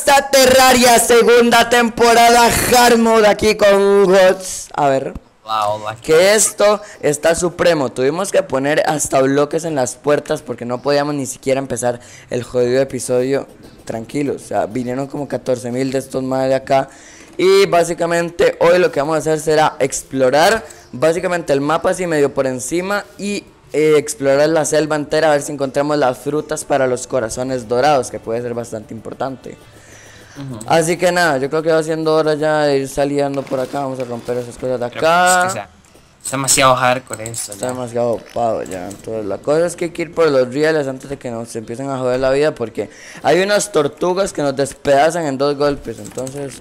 está Terraria segunda temporada Hard Mode aquí con Gods. A ver, que esto está supremo. Tuvimos que poner hasta bloques en las puertas porque no podíamos ni siquiera empezar el jodido episodio tranquilos. O sea, vinieron como 14.000 de estos madres de acá. Y básicamente hoy lo que vamos a hacer será explorar básicamente el mapa así medio por encima y explorar la selva entera, a ver si encontramos las frutas para los corazones dorados, que puede ser bastante importante. Así que nada, yo creo que va siendo hora ya de ir saliendo por acá. Vamos a romper esas cosas de acá. Es demasiado hardcore esto. Está demasiado opado ya. Entonces la cosa es que hay que ir por los rieles antes de que nos empiecen a joder la vida, porque hay unas tortugas que nos despedazan en 2 golpes. Entonces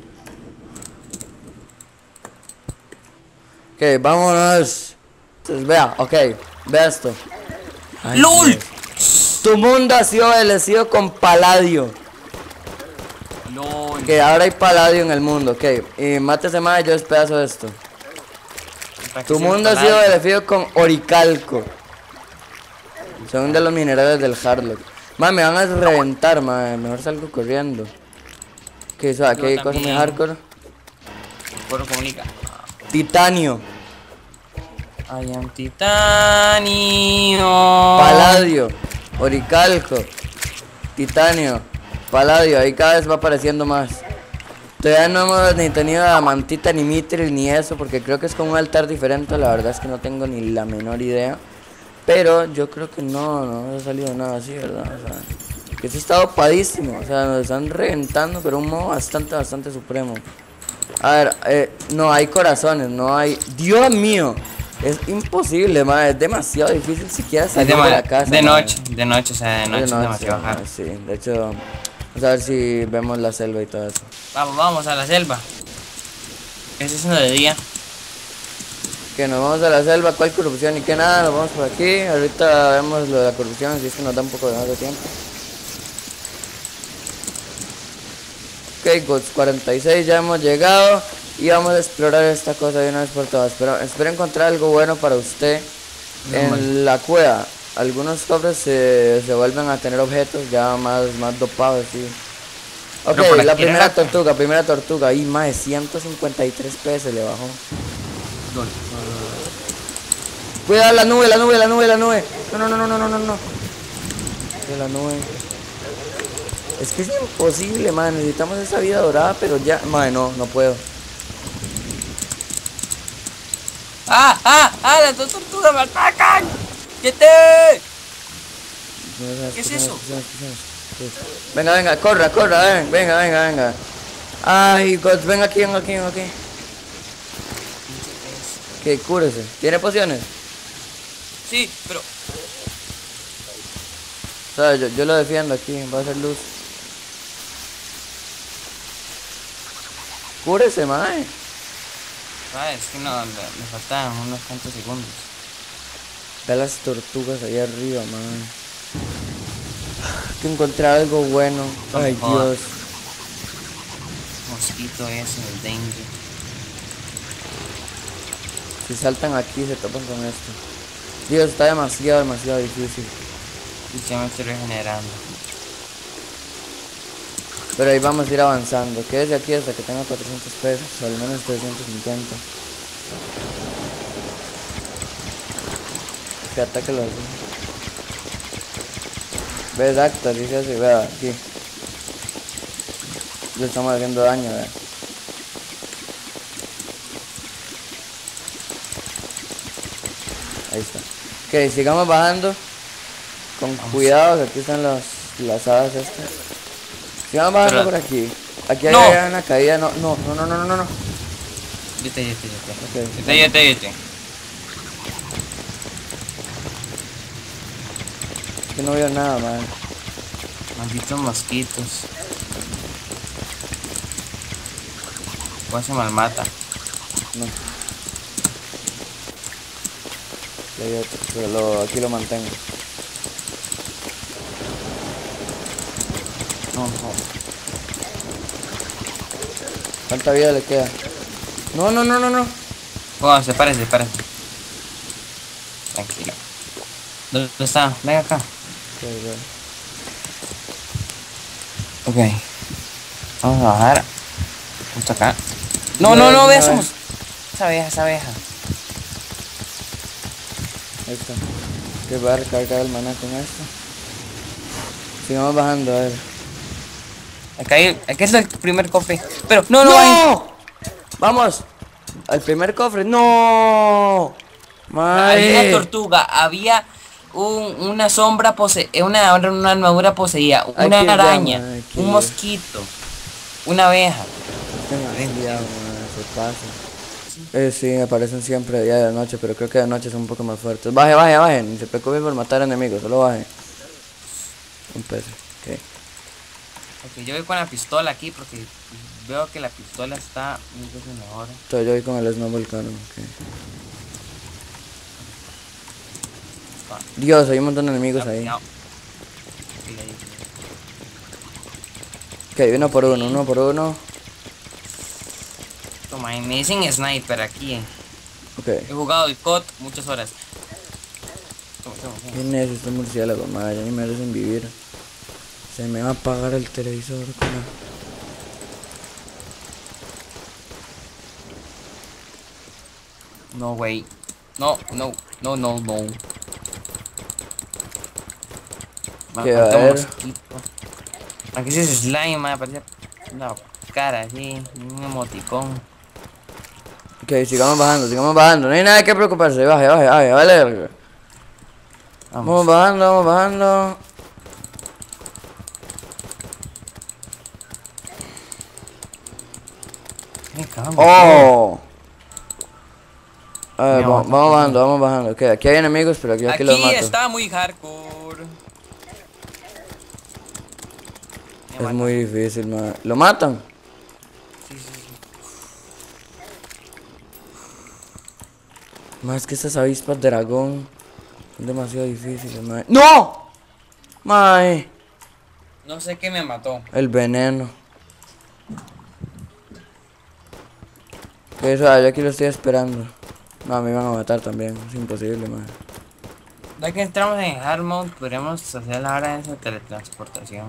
ok, vámonos. Entonces vea, ok, vea esto. Ay, ¡LOL! Dios. Tu mundo ha sido bendecido con paladio. ¡LOL! Que ahora hay paladio en el mundo, ok. Y mátese más, yo despedazo de esto. Tu mundo ha sido bendecido con oricalco. Son de los minerales del Hardlock. Man, me van a reventar, man. Mejor salgo corriendo. ¿Qué es? ¿Qué cosa muy hardcore? Puedo comunicar. Titanio. I am titanio. Paladio. Oricalco. Titanio. Paladio. Ahí cada vez va apareciendo más. Todavía no hemos ni tenido amantita, ni mitril, ni eso, porque creo que es como un altar diferente. La verdad es que no tengo ni la menor idea. Pero yo creo que no ha salido nada así, ¿verdad? O sea, que esto está dopadísimo. O sea, nos están reventando, pero un modo bastante supremo. A ver, no hay corazones, no hay... ¡Dios mío! Es imposible, madre. Es demasiado difícil siquiera salir de la casa. De noche, o sea, de noche es demasiado hard. Sí, de hecho, vamos a ver si vemos la selva y todo eso. Vamos a la selva. ¿Qué es eso de día? Que nos vamos a la selva, ¿cuál corrupción? Y que nada, nos vamos por aquí. Ahorita vemos lo de la corrupción, si es que nos da un poco de más de tiempo. Ok, Gods 46, ya hemos llegado. Y vamos a explorar esta cosa de una vez por todas. Pero espero encontrar algo bueno para usted en la cueva. Algunos cofres se vuelven a tener objetos ya más dopados, sí. Ok, la primera tortuga. Ahí más de 153 PS le bajó. Cuidado la nube. No. De la nube. Es que es imposible, man. Necesitamos esa vida dorada, pero ya, man, no puedo. ¡Las dos tortugas me atacan! ¡Quédate! ¿Qué es eso? Venga, corra, venga. Ay, God, ven aquí. Que cúrese. ¿Tiene pociones? Sí, pero... O sea, yo lo defiendo aquí, va a hacer luz. Cúrese, mae. Es que no, me faltan unos cuantos segundos. Ve las tortugas ahí arriba, man. Hay que encontrar algo bueno. Ay, Dios. Mosquito ese, el dengue. Si saltan aquí se topan con esto. Dios, está demasiado difícil. Y ya me estoy regenerando. Pero ahí vamos a ir avanzando. Quédese aquí hasta que tenga 400 pesos, o al menos 350. Que ataque los... Ve, exacto, así se hace, vea, aquí. Le estamos haciendo daño, vea. Ahí está. Ok, sigamos bajando. Con cuidado, que aquí están las hadas estas. Sigamos bajando por aquí. Aquí hay una caída, no. Vete. Que no veo nada, man. Malditos mosquitos. ¿Cómo se malmata? No. Hay otro, pero aquí lo mantengo. No. ¿Cuánta vida le queda? No. Oh, sepárese. Tranquilo. ¿Dónde está? Ven acá. Okay. Ok. Vamos a bajar. Justo acá. No, no, no, veamos. Esa abeja, esa abeja. Ahí está. Que va a recargar el maná con esto. Sigamos bajando, a ver. Aquí es el primer cofre. Pero, no, no, ¡No! Vamos. Al primer cofre. ¡No! Había una Mae. tortuga, había una sombra una armadura poseída, una araña, un mosquito, una abeja. Demasiado, mae, se pasa. Sí, me aparecen siempre de día y de noche, pero creo que de noche son un poco más fuertes. Baje, baje, baje. Ni se preocupe por matar enemigos, solo baje. Un peso, ok. Ok, yo voy con la pistola aquí porque veo que la pistola está mil veces mejor. Estoy yo voy con el Snowball Cannon, ok. Dios, hay un montón de enemigos ahí. Ok, uno por uno, uno por uno. Toma, me dicen sniper aquí. Ok. He jugado el COD muchas horas. Toma, toma, toma. ¿Quién es este murciélago? Madre, ya ni merecen vivir. Se me va a apagar el televisor, cara. No, güey. No, no, no, no, no. Que a ver. Aquí sí es slime, me parece una cara así, un emoticón. Ok, sigamos bajando. No hay nada que preocuparse. Baje, baje, baje, vale. Vamos bajando, vamos bajando. Oh. A ver, vamos bajando. Ok, aquí hay enemigos, pero aquí los mato. Aquí está muy hardcore. Es muy difícil, man. ¿Lo matan? Sí, sí, sí. Más que estas avispas de dragón son demasiado difíciles, man. ¡No! Mae. No sé qué me mató. El veneno. Que eso, yo aquí lo estoy esperando. No, me iban a matar también. Es imposible, man. Ya que entramos en hard mode, podríamos hacer la hora de esa teletransportación.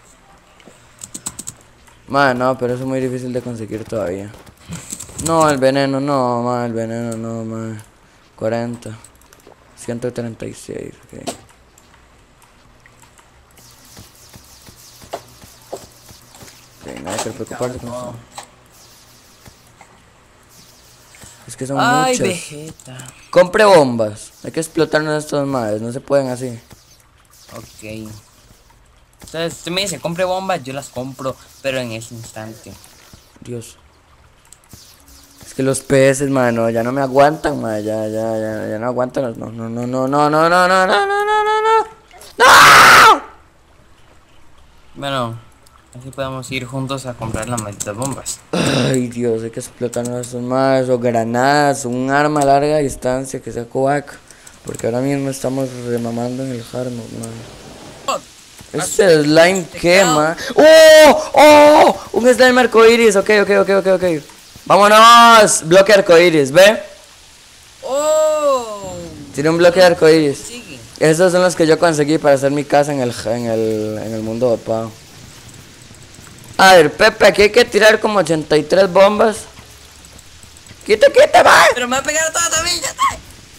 Man, no, pero eso es muy difícil de conseguir todavía. No, el veneno, no, man, el veneno, no, man. 40. 136, ok. Ok, no hay que preocuparse con eso. Es que son Ay, muchas. Vegeta. Compre bombas. Hay que explotarnos estos madres, no se pueden así. Ok. Entonces, usted me dice, compre bombas, yo las compro, pero en ese instante. Dios. Es que los peces, mano, ya no me aguantan, madre. Ya no aguantan. No, no, no, no, no, no, no, no, no, no, no, no, no. ¡No! Bueno, así podemos ir juntos a comprar las malditas bombas. Ay, Dios, hay que explotarnos estos madres o granadas, un arma a larga distancia que sea coac. Porque ahora mismo estamos remamando en el hard mode, man. Este slime quema. ¡Oh! ¡Oh! Un slime arcoiris. Ok. Vámonos. Bloque arcoiris, ¿ve? ¡Oh! Tiene un bloque de arcoiris. Sigue. Esos son los que yo conseguí para hacer mi casa en el mundo dopado. A ver, Pepe, aquí hay que tirar como 83 bombas. ¡Quita, man! Pero me va a pegar toda también, ya está.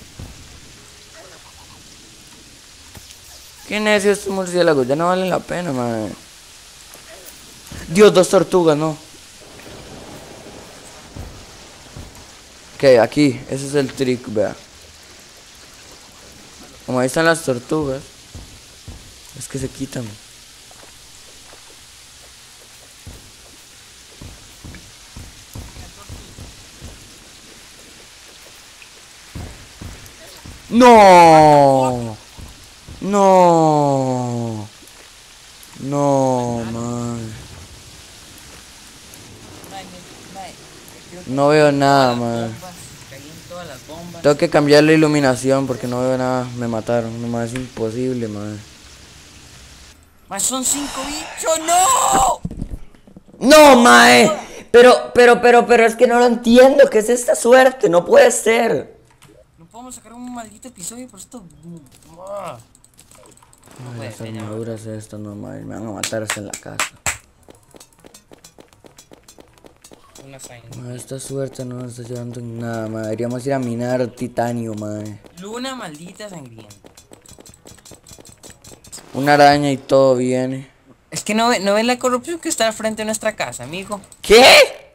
Qué necio estos murciélagos, ya no valen la pena, man. Dios, 2 tortugas, no. Ok, aquí, ese es el trick, vea. Como ahí están las tortugas, es que se quitan. No. No. No, man. No veo nada, man. Tengo que cambiar la iluminación porque no veo nada. Me mataron. No, man, es imposible, man. Más son 5 bichos, no. No, mae. Pero es que no lo entiendo. ¿Qué es esta suerte? No puede ser. No podemos sacar un maldito episodio por esto. Ay, las armaduras estas, no, mae. Me van a matar hasta en la casa. una sangría. Esta suerte no nos está llevando en nada, madre. Deberíamos ir a minar titanio, madre. Luna maldita sangrienta. Una araña y todo viene. Es que no ven la corrupción que está al frente de nuestra casa, amigo. ¿Qué?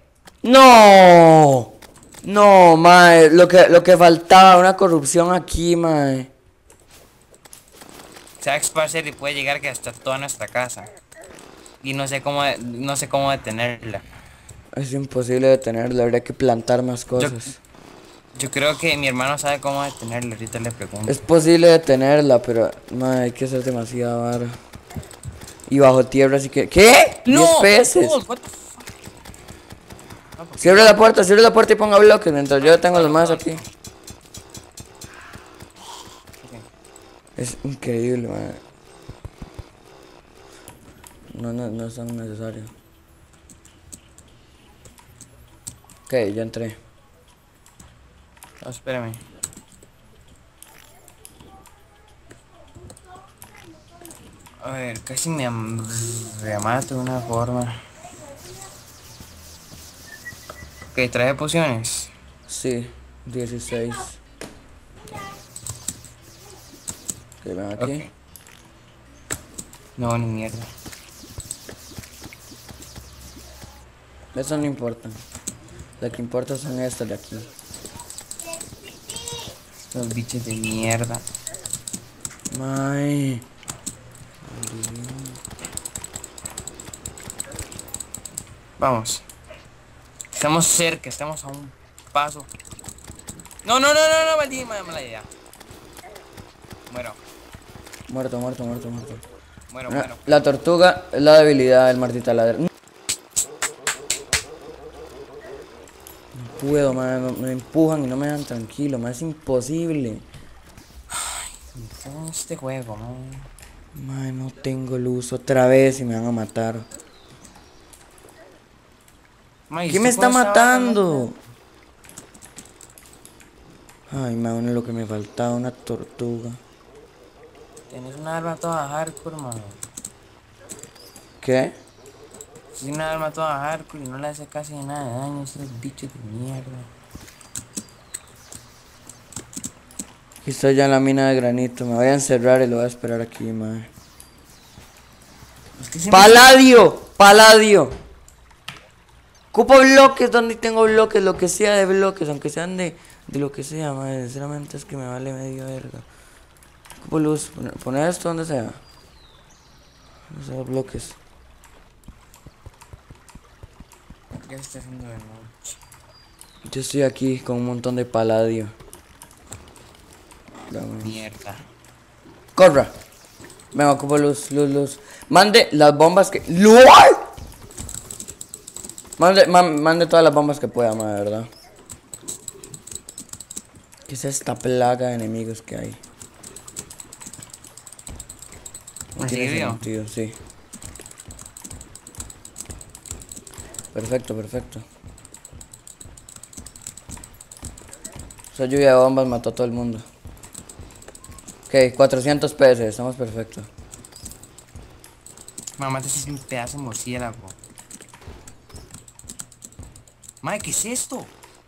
¡No! No, madre. Lo que faltaba, una corrupción aquí, madre. Se va a esparcer y puede llegar que hasta toda nuestra casa. Y no sé cómo detenerla. Es imposible detenerlo, habría que plantar más cosas. Yo creo que mi hermano sabe cómo detenerla, ahorita le pregunto. Es posible detenerla, pero madre, hay que hacer demasiada vara. Y bajo tierra, así que... ¿Qué? ¡No! 10 peces. What the fuck? Cierre la puerta y ponga bloques mientras yo tengo los más aquí. Es increíble, madre. No es tan necesario. Ok, ya entré. Oh, espérame. A ver, casi me mato de una forma. Ok, trae pociones. Sí, 16. Ok, ven aquí. Ok. No, ni mierda. Eso no importa. Lo que importa son estas de aquí. Los bichos de mierda. May. Vamos. Estamos cerca, estamos a un paso. No, maldita mala idea. Muero. Muerto. Muero. La tortuga es la debilidad del martita ladra. No puedo, man. Me empujan y no me dejan tranquilo, man. Es imposible. ¿Qué es este juego, man? Man, no tengo luz otra vez y me van a matar. ¿Qué me está matando? Ay, man, lo que me faltaba, una tortuga. Tienes una arma toda hardcore, man. ¿Qué? Tienes una arma toda hardcore y no le hace casi nada de daño a esos bichos de mierda. Aquí estoy ya en la mina de granito. Me voy a encerrar y lo voy a esperar aquí, man. Es que ¡Paladio! Ocupo bloques donde tengo bloques, lo que sea de bloques, aunque sean de lo que sea, madre. Sinceramente es que me vale medio verga. Ocupo luz, poner esto donde sea. Esos bloques. ¿Qué se está haciendo de noche? Yo estoy aquí con un montón de paladio. Mierda. Corra. Venga, ocupo luz. Mande las bombas que... ¡Lol! Mande todas las bombas que pueda, madre, ¿verdad? ¿Qué es esta plaga de enemigos que hay? ¿En serio? Sentido, sí. Perfecto. Esa lluvia de bombas mató a todo el mundo. Ok, 400 pesos, estamos perfectos. Mamá, te haces un pedazo de murciélago. Madre, ¿qué es esto?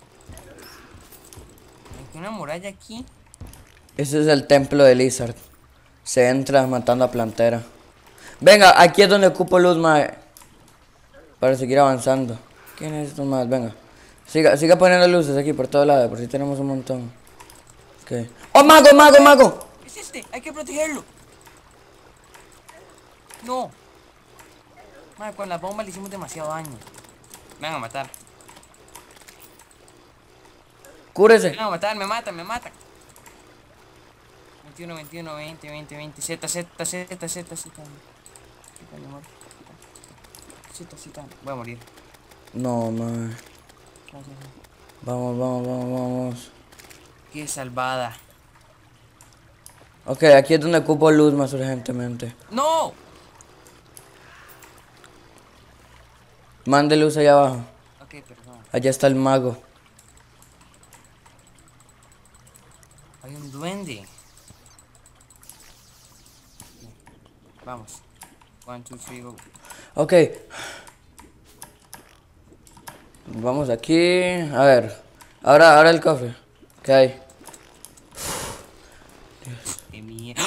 Hay una muralla aquí. Ese es el templo de Lizard. Se entra matando a Plantera. Venga, aquí es donde ocupo luz, mae. Para seguir avanzando. ¿Quién es esto más? Venga. Siga poniendo luces aquí por todos lados, por si tenemos un montón. Ok. ¡Oh, mago! Es este, hay que protegerlo. No. Madre, con la bomba le hicimos demasiado daño. Me van a matar. Cúrese. Me van a matar, me matan. 21, 20. Z. Voy a morir. No, mae. Vamos. Qué salvada. Ok, aquí es donde ocupo luz más urgentemente. ¡No! Mande luz allá abajo. Ok, perdón. Allá está el mago. Hay un duende. Vamos. 1, 2, 3, go. Ok. Vamos aquí. A ver. Ahora el cofre. ¿Qué hay? ¡Qué mierda!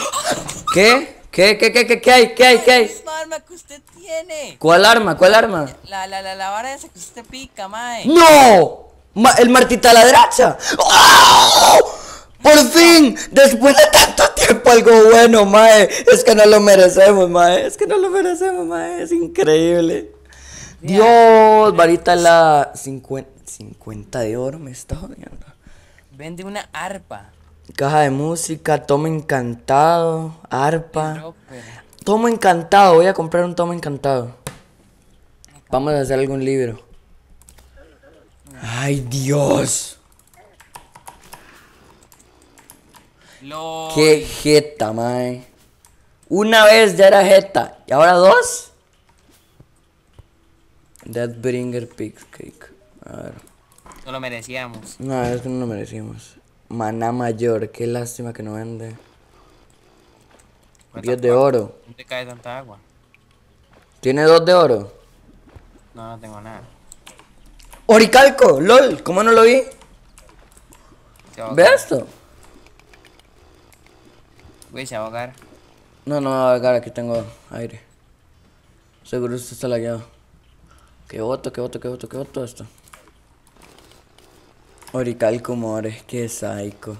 ¿Qué hay? ¿Qué hay? ¿Qué hay? Es arma que usted tiene. ¿Cuál arma? ¿Cuál arma? La vara esa que usted pica, mae. ¡No! El martita a la derecha. ¡Oh! ¡Por fin! Después de tanto tiempo algo bueno, mae. Es que no lo merecemos, mae. Es que no lo merecemos, mae. Es increíble. Dios, varita la 50 de oro, me está jodiendo. Vende una arpa. Caja de música, tomo encantado, arpa. Dropper. Tomo encantado, voy a comprar un tomo encantado. Vamos a hacer algún libro. Ay, Dios. LOL. Qué jeta, mae. Una vez ya era jeta. ¿Y ahora dos? Deathbringer Pig Cake. A ver. No lo merecíamos. No, es que no lo merecimos. Maná mayor, qué lástima que no vende. 10 de oro. ¿No te cae tanta agua? ¿Tiene 2 de oro? No, no tengo nada. Oricalco, lol, ¿cómo no lo vi? Se va a ¿Ve ahogar. esto? Güey, se va a ahogar. No, no me va a pegar, aquí tengo aire. Seguro esto está lagueado. ¿Qué voto esto? Oricalco more, qué psycho.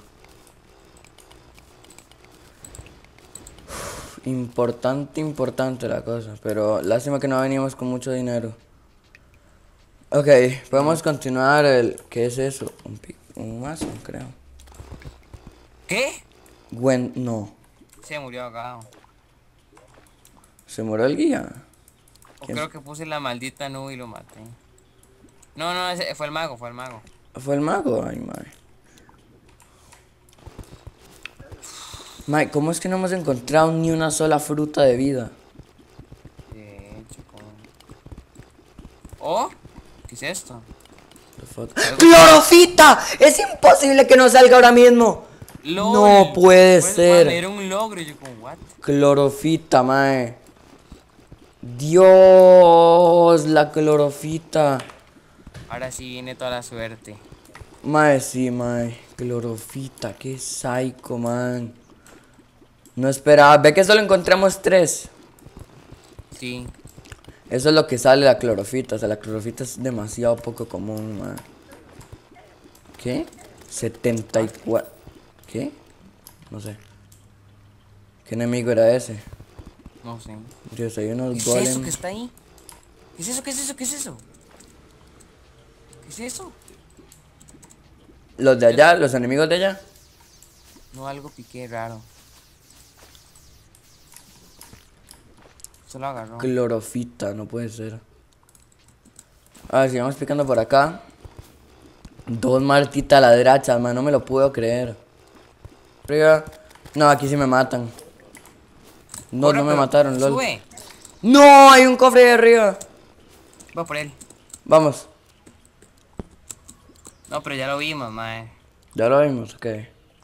Importante la cosa, pero lástima que no veníamos con mucho dinero. Ok, podemos continuar el... ¿Qué es eso? Un mazo, creo. ¿Qué? No. Se murió ahogado. ¿Se murió el guía? O creo que puse la maldita nube y lo maté. No, ese fue el mago, fue el mago. ¿Fue el mago? Ay, mae. Mae, ¿cómo es que no hemos encontrado ni una sola fruta de vida? De hecho, como... ¿Oh? ¿Qué es esto? The fuck? ¡Clorofita! Es imposible que no salga ahora mismo. LOL. No puede Pues, ser. man, era un logro y yo como, what? Clorofita, mae. Dios, la clorofita. Ahora sí viene toda la suerte. Mae, sí, mae. Clorofita, qué psycho, man. No esperaba. Ve que solo encontramos 3. Sí. Eso es lo que sale la clorofita. O sea, la clorofita es demasiado poco común, man. ¿Qué? 74. ¿Qué? No sé. ¿Qué enemigo era ese? No sé. Dios, hay ¿Qué unos es eso golems. que está ahí? ¿Qué es eso? ¿Qué es eso? ¿Qué es eso? ¿Qué es eso? Los de allá, los enemigos de allá. No, algo piqué raro. Se lo agarró. Clorofita, no puede ser. A ver, sigamos picando por acá. 2 martitas ladrachas, man, no me lo puedo creer. Pero no, aquí sí me matan. No, Corre, no me pero mataron, lol. Sube. No, hay un cofre ahí arriba. Va por él. Vamos, No, pero ya lo vimos, mae. ya lo vimos, ok.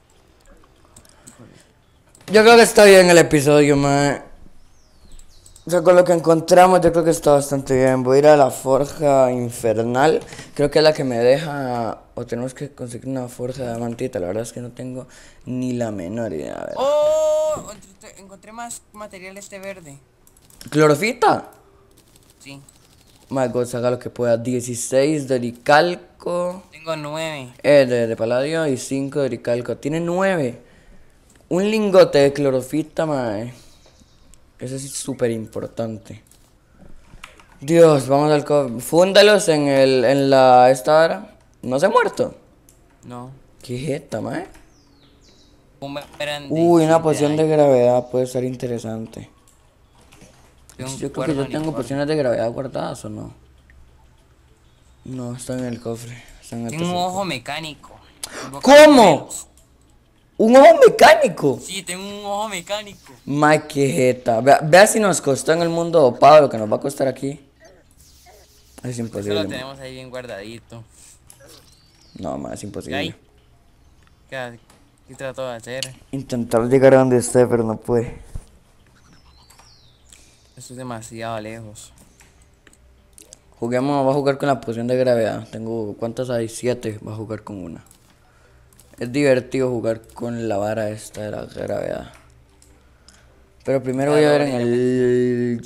Yo creo que está bien el episodio, man. O sea, con lo que encontramos yo creo que está bastante bien. Voy a ir a la forja infernal. Creo que es la que me deja... O tenemos que conseguir una forja de diamantita. La verdad es que no tengo ni la menor idea. A ver. ¡Oh! Encontré más material este verde. ¿Clorofita? Sí. My God, haga lo que pueda. 16 de oricalco. Tengo 9. De paladio y 5 de oricalco. Tiene 9. Un lingote de clorofita, mae. Eso sí es súper importante. Dios, vamos al cofre. Fúndalos en la esta hora. ¿No se ha muerto? No. Qué jeta, mae. Boomerang de Uy, una Jedi. poción de gravedad puede ser interesante. Tengo un Yo creo que cuerno yo tengo unicornio. pociones de gravedad guardadas o no. No, está en el cofre. Está en el Tengo un tercer ojo mecánico. ¿Cómo? ¿Un ojo mecánico? Sí, tengo un ojo mecánico. Mae, qué jeta. Vea si nos costó en el mundo dopado lo que nos va a costar aquí. Es Eso imposible. lo mae. tenemos ahí bien guardadito. No, mae, es ¿Y imposible. ahí? ¿Qué trato de hacer? Intentar llegar a donde esté, pero no puede. Esto es demasiado lejos. Juguemos, va a jugar con la poción de gravedad. Tengo, ¿cuántas hay? 7, va a jugar con una. Es divertido jugar con la vara esta de la gravedad. Pero primero voy a ver en el...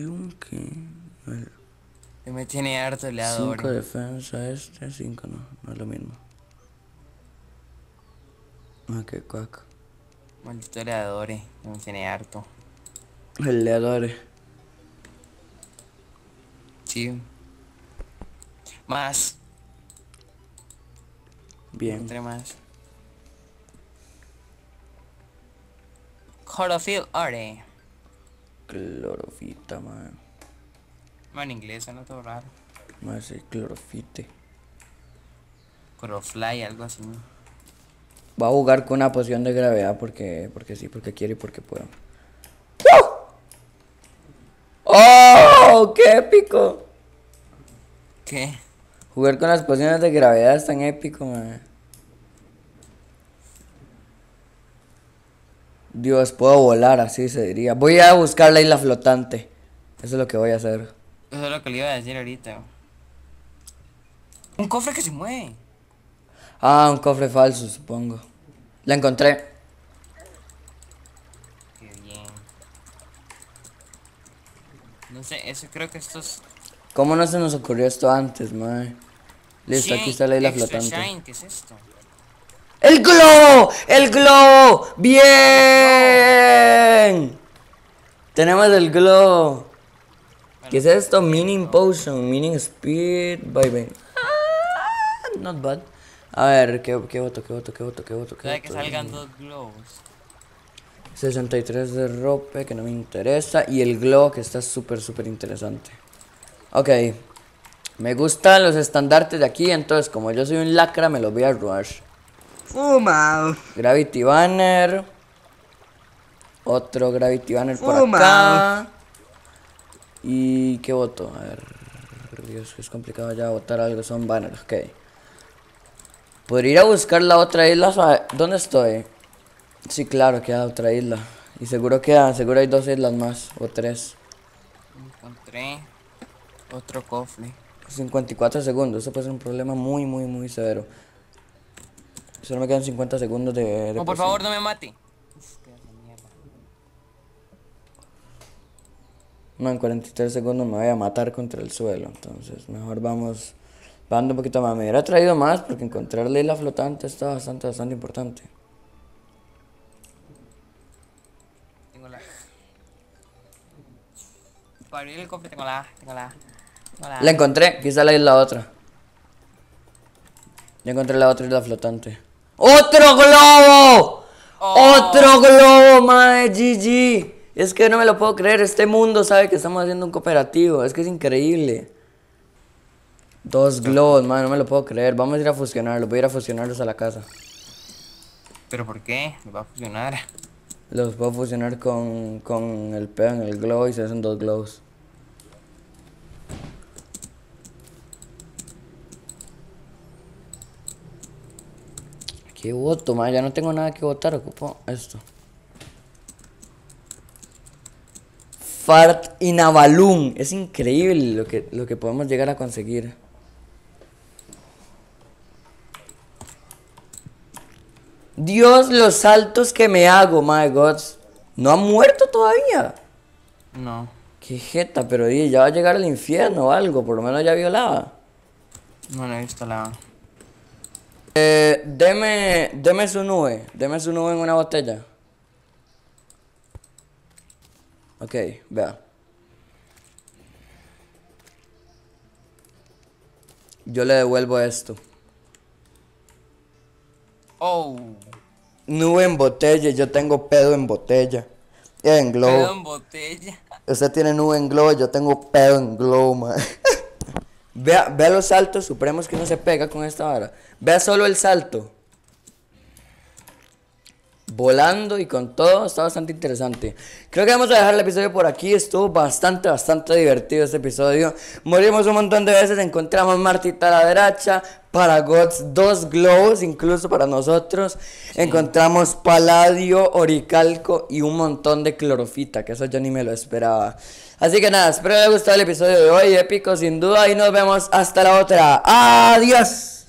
Me tiene harto el leador. 5 defensa, 5 no es lo mismo. Ah, qué cuac. Maldito leadores, me tiene harto. El leador. Sí. Más. Bien. Entre más. Chlorophyll Ore. Clorofita, man. En inglés suena todo raro. Más el clorofite. Chlorofly, algo así. Va a jugar con una poción de gravedad porque sí, porque quiere y porque puedo. ¡Oh! ¡Qué épico! ¿Qué? Jugar con las pociones de gravedad es tan épico, man. Dios, puedo volar, así se diría. Voy a buscar la isla flotante. Eso es lo que voy a hacer. Eso es lo que le iba a decir ahorita. Un cofre que se mueve. Ah, un cofre falso, supongo. La encontré. Qué bien. No sé, eso creo que esto es... ¿Cómo no se nos ocurrió esto antes, man? Listo, aquí está la isla Extra flotante. Shine, ¿qué es esto? ¡El globo! ¡El globo! ¡Bien! Tenemos el globo. ¿Qué es esto? Mining Potion, Mining Speed, bye. Not bad. A ver, ¿qué voto? Puede que salgan 2 globos. 63 de rope, que no me interesa. Y el globo, que está súper interesante. Ok. Me gustan los estandartes de aquí, entonces como yo soy un lacra, me los voy a robar. Fumado. Gravity Banner. Otro Gravity Banner por acá. ¿Y qué voto? A ver. Dios, es complicado ya votar algo. Son banners, ok. Podría ir a buscar la otra isla. ¿Dónde estoy? Sí, claro, queda otra isla. Y seguro hay 2 islas más. O 3. Encontré otro cofre. 54 segundos. Eso puede ser un problema muy severo. Solo me quedan 50 segundos de por favor, no me mate. No, en 43 segundos me voy a matar contra el suelo. Entonces, mejor vamos dando un poquito más. Me hubiera traído más porque encontrar la isla flotante está bastante importante. Tengo la... Para abrir el cofre tengo la... La encontré. Quizá la isla otra. Ya encontré la otra isla flotante. ¡Otro globo! Oh. ¡Otro globo, mae! GG. Es que no me lo puedo creer. Este mundo sabe que estamos haciendo un cooperativo. Es que es increíble. 2 globos, mae. No me lo puedo creer. Vamos a ir a fusionarlos. Voy a ir a fusionarlos a la casa. ¿Pero por qué? Me va a fusionar. Los puedo fusionar con el pedo en el globo y se hacen 2 globos. ¿Qué voto, mae? Ya no tengo nada que votar. Ocupo esto. Fart in a balloon. Es increíble lo que podemos llegar a conseguir. Dios, los saltos que me hago, my God. ¿No ha muerto todavía? No. Qué jeta, pero ya va a llegar al infierno o algo. Por lo menos ya vio lava. No he visto la... Deme su nube. Deme su nube en una botella. Ok, vea. Yo le devuelvo esto. Oh. Nube en botella, yo tengo pedo en botella. En globo. Pedo en botella. Usted tiene nube en globo, yo tengo pedo en globo, man. Vea los saltos supremos que no se pega con esta vara. Vea solo el salto. volando y con todo, está bastante interesante. Creo que vamos a dejar el episodio por aquí, estuvo bastante divertido este episodio. Morimos un montón de veces, encontramos Martita a la derecha, para Gods 2 globos, incluso para nosotros. Sí. Encontramos paladio, oricalco y un montón de clorofita, que eso yo ni me lo esperaba. Así que nada, espero que les haya gustado el episodio de hoy, épico sin duda, y nos vemos hasta la otra. ¡Adiós!